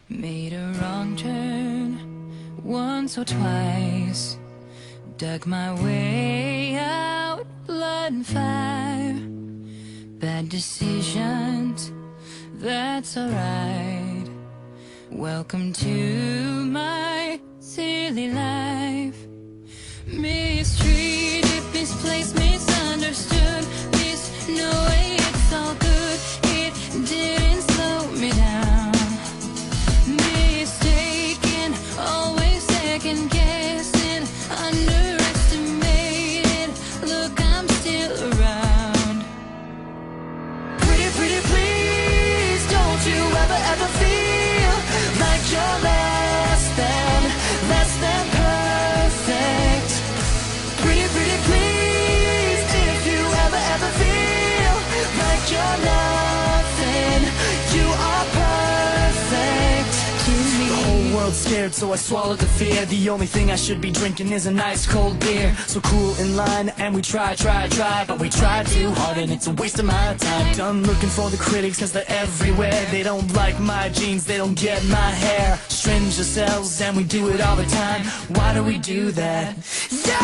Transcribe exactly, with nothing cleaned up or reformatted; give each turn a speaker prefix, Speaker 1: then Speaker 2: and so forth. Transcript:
Speaker 1: Made a wrong turn once or twice, dug my way out, blood and fire. Bad decisions, that's alright. Welcome to my silly life. Mistreated, misplaced, misunderstood. Miss, no way, it's all good. It didn't slow me down. Mistaken, always second guessing, underestimated. Look, I'm still around. Pretty, pretty, please, don't you ever, ever feel like you're less than, less than perfect. Pretty, pretty, please, if you ever, ever feel like you're nothing, you are perfect to me.
Speaker 2: The whole world's scared, so I swallowed the fear. The only thing I should be drinking is a nice cold beer. So cool in line, and we try, try, try, but we try too hard and it's a waste of my time. Done looking for the critics cause they're everywhere. They don't like my jeans, they don't get my hair. Strange ourselves and we do it all the time. Why do we do that? Yeah!